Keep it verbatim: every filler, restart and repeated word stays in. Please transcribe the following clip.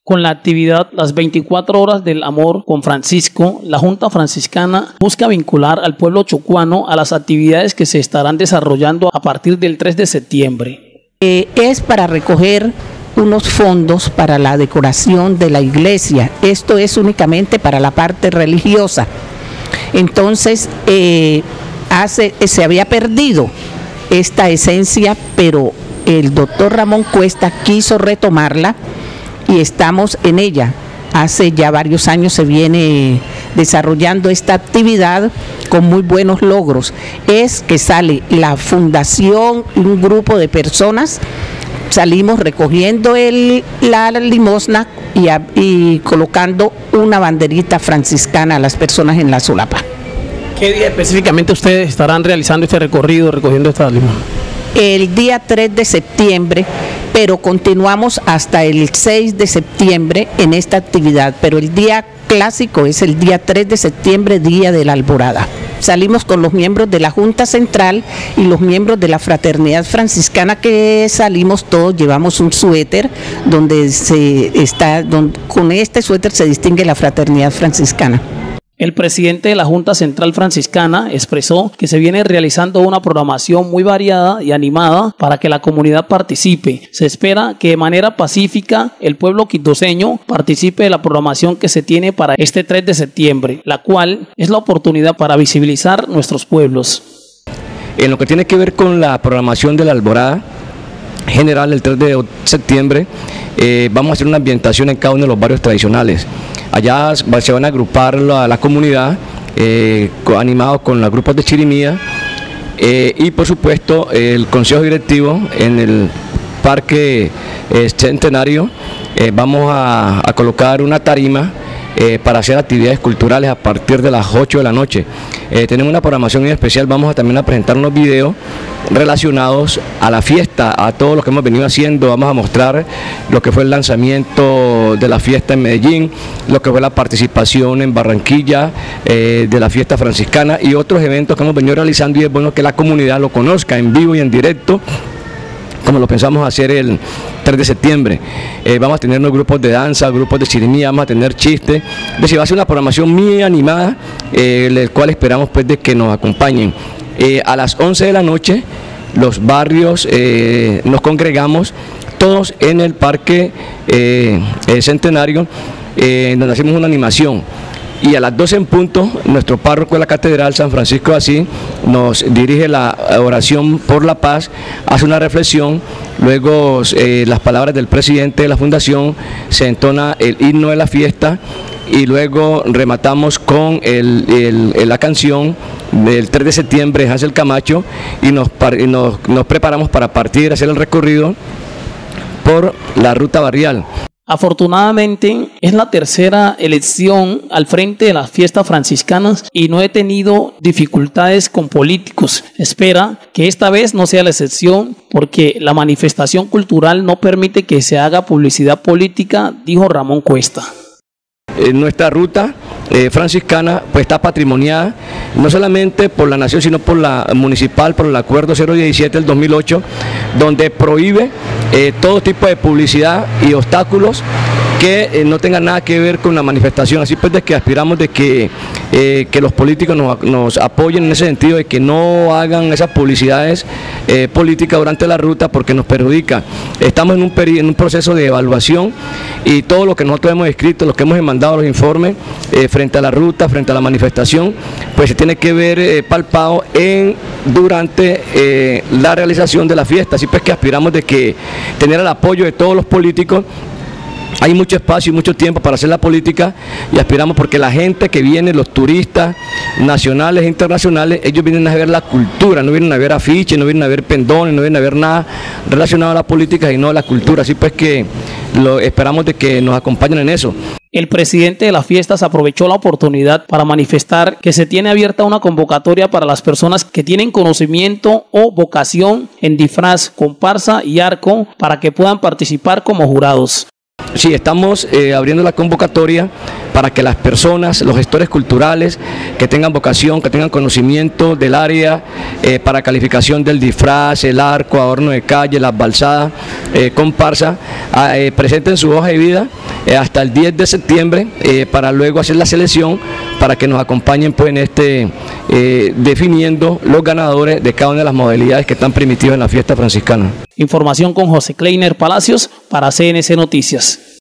Con la actividad Las veinticuatro horas del amor con Francisco, la Junta Franciscana busca vincular al pueblo chocuano a las actividades que se estarán desarrollando a partir del tres de septiembre. Eh, es para recoger unos fondos para la decoración de la iglesia. Esto es únicamente para la parte religiosa. Entonces, eh, hace, se había perdido esta esencia, pero el doctor Ramón Cuesta quiso retomarla y estamos en ella. Hace ya varios años se viene desarrollando esta actividad con muy buenos logros. Es que sale la fundación, un grupo de personas, salimos recogiendo el, la limosna y, a, y colocando una banderita franciscana a las personas en la solapa. ¿Qué día específicamente ustedes estarán realizando este recorrido, recogiendo esta limosna? El día tres de septiembre, pero continuamos hasta el seis de septiembre en esta actividad, pero el día clásico es el día tres de septiembre, día de la Alborada. Salimos con los miembros de la Junta Central y los miembros de la Fraternidad Franciscana, que salimos todos, llevamos un suéter donde se está, donde, con este suéter se distingue la Fraternidad Franciscana. El presidente de la Junta Central Franciscana expresó que se viene realizando una programación muy variada y animada para que la comunidad participe. Se espera que de manera pacífica el pueblo quitoseño participe de la programación que se tiene para este tres de septiembre, la cual es la oportunidad para visibilizar nuestros pueblos. En lo que tiene que ver con la programación de la Alborada general el tres de septiembre, eh, vamos a hacer una ambientación en cada uno de los barrios tradicionales. Allá se van a agrupar la, la comunidad, eh, animados con los grupos de chirimía, eh, y por supuesto el consejo directivo en el parque eh, centenario. Eh, vamos a, a colocar una tarima eh, para hacer actividades culturales a partir de las ocho de la noche. Eh, tenemos una programación muy especial, vamos a también a presentar unos videos relacionados a la fiesta, a todo lo que hemos venido haciendo. Vamos a mostrar lo que fue el lanzamiento de la fiesta en Medellín, lo que fue la participación en Barranquilla eh, de la fiesta franciscana y otros eventos que hemos venido realizando, y es bueno que la comunidad lo conozca en vivo y en directo, como lo pensamos hacer el tres de septiembre. Eh, vamos a tener unos grupos de danza, grupos de chirimía, vamos a tener chistes. Es decir, va a ser una programación muy animada, eh, el cual esperamos pues de que nos acompañen. Eh, a las once de la noche los barrios eh, nos congregamos todos en el parque eh, eh, centenario, eh, donde hacemos una animación. Y a las doce en punto, nuestro párroco de la Catedral, San Francisco de Asís, nos dirige la oración por la paz, hace una reflexión, luego eh, las palabras del presidente de la fundación, se entona el himno de la fiesta y luego rematamos con el, el, la canción del tres de septiembre de Hansel Camacho y, nos, y nos, nos preparamos para partir, hacer el recorrido por la ruta barrial. Afortunadamente es la tercera elección al frente de las fiestas franciscanas y no he tenido dificultades con políticos. Espera que esta vez no sea la excepción, porque la manifestación cultural no permite que se haga publicidad política, dijo Ramón Cuesta. Eh, nuestra ruta eh, franciscana pues está patrimoniada no solamente por la nación, sino por la municipal, por el acuerdo cero diecisiete del dos mil ocho, donde prohíbe eh, todo tipo de publicidad y obstáculos que eh, no tengan nada que ver con la manifestación. Así pues de que aspiramos de que, eh, que los políticos nos, nos apoyen en ese sentido, de que no hagan esas publicidades eh, políticas durante la ruta, porque nos perjudica. Estamos en un, en un proceso de evaluación y todo lo que nosotros hemos escrito, lo que hemos mandado los informes eh, frente a la ruta, frente a la manifestación, pues se tiene que ver eh, palpado en, durante eh, la realización de la fiesta. Así pues que aspiramos de que tener el apoyo de todos los políticos. Hay mucho espacio y mucho tiempo para hacer la política y aspiramos porque la gente que viene, los turistas nacionales e internacionales, ellos vienen a ver la cultura, no vienen a ver afiches, no vienen a ver pendones, no vienen a ver nada relacionado a la política, sino a la cultura. Así pues que lo, esperamos de que nos acompañen en eso. El presidente de las fiestas aprovechó la oportunidad para manifestar que se tiene abierta una convocatoria para las personas que tienen conocimiento o vocación en disfraz, comparsa y arco para que puedan participar como jurados. Sí, estamos eh, abriendo la convocatoria para que las personas, los gestores culturales que tengan vocación, que tengan conocimiento del área eh, para calificación del disfraz, el arco, adorno de calle, las balsadas, eh, comparsa, eh, presenten su hoja de vida eh, hasta el diez de septiembre eh, para luego hacer la selección para que nos acompañen pues en este eh, definiendo los ganadores de cada una de las modalidades que están permitidas en la fiesta franciscana. Información con José Kleiner Palacios para C N C Noticias.